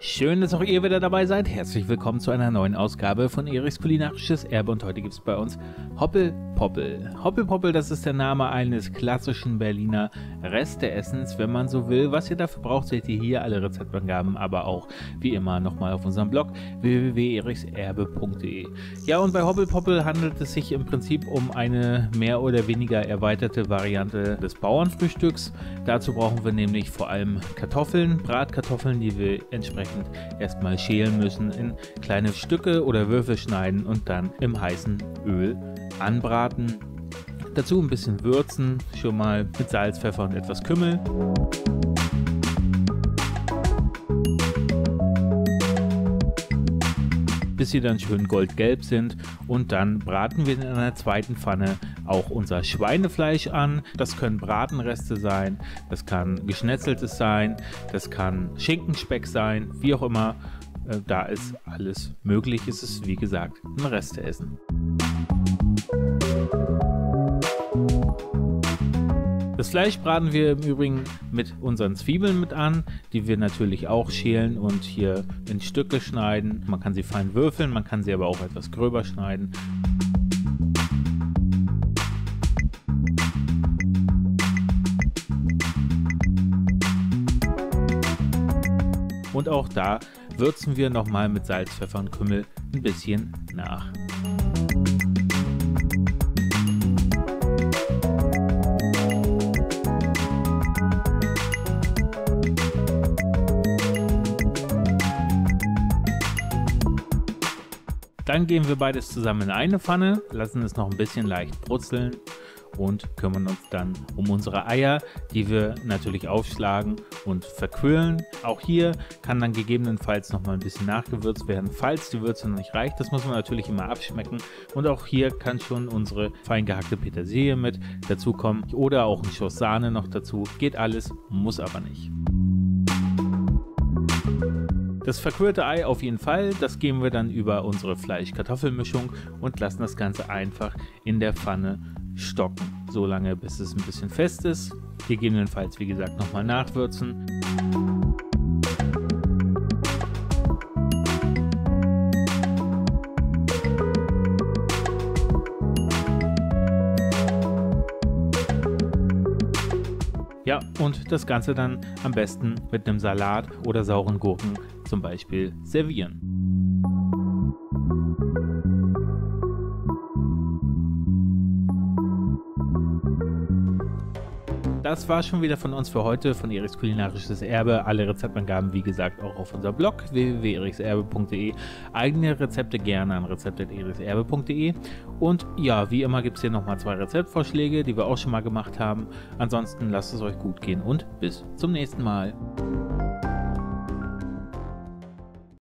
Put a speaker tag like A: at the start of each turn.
A: Schön, dass auch ihr wieder dabei seid. Herzlich willkommen zu einer neuen Ausgabe von Erichs kulinarisches Erbe und heute gibt es bei uns Hoppelpoppel. Hoppelpoppel, das ist der Name eines klassischen Berliner Resteessens, wenn man so will. Was ihr dafür braucht, seht ihr hier, alle Rezeptangaben, aber auch wie immer nochmal auf unserem Blog www.erichserbe.de. Ja, und bei Hoppelpoppel handelt es sich im Prinzip um eine mehr oder weniger erweiterte Variante des Bauernfrühstücks. Dazu brauchen wir nämlich vor allem Kartoffeln, Bratkartoffeln, die wir entsprechend erstmal schälen müssen, in kleine Stücke oder Würfel schneiden und dann im heißen Öl anbraten. Dazu ein bisschen würzen, schon mal mit Salz, Pfeffer und etwas Kümmel. Bis sie dann schön goldgelb sind, und dann braten wir in einer zweiten Pfanne auch unser Schweinefleisch an. Das können Bratenreste sein, das kann geschnetzeltes sein, das kann Schinkenspeck sein, wie auch immer. Da ist alles möglich, ist es wie gesagt ein Resteessen. Das Fleisch braten wir im Übrigen mit unseren Zwiebeln mit an, die wir natürlich auch schälen und hier in Stücke schneiden. Man kann sie fein würfeln, man kann sie aber auch etwas gröber schneiden. Und auch da würzen wir nochmal mit Salz, Pfeffer und Kümmel ein bisschen nach. Dann geben wir beides zusammen in eine Pfanne, lassen es noch ein bisschen leicht brutzeln und kümmern uns dann um unsere Eier, die wir natürlich aufschlagen und verquirlen. Auch hier kann dann gegebenenfalls noch mal ein bisschen nachgewürzt werden, falls die Würze noch nicht reicht. Das muss man natürlich immer abschmecken. Und auch hier kann schon unsere fein gehackte Petersilie mit dazu kommen oder auch ein Schuss Sahne noch dazu. Geht alles, muss aber nicht. Das verquirlte Ei auf jeden Fall, das geben wir dann über unsere Fleisch-Kartoffel-Mischung und lassen das Ganze einfach in der Pfanne stocken, so lange bis es ein bisschen fest ist. Gegebenenfalls, wie gesagt, nochmal nachwürzen. Ja, und das Ganze dann am besten mit einem Salat oder sauren Gurken zum Beispiel servieren. Das war schon wieder von uns für heute, von Erichs kulinarisches Erbe. Alle Rezeptangaben, wie gesagt, auch auf unserem Blog www.erichserbe.de. Eigene Rezepte gerne an rezept@erichserbe.de. Und ja, wie immer gibt es hier nochmal 2 Rezeptvorschläge, die wir auch schon mal gemacht haben. Ansonsten lasst es euch gut gehen und bis zum nächsten Mal.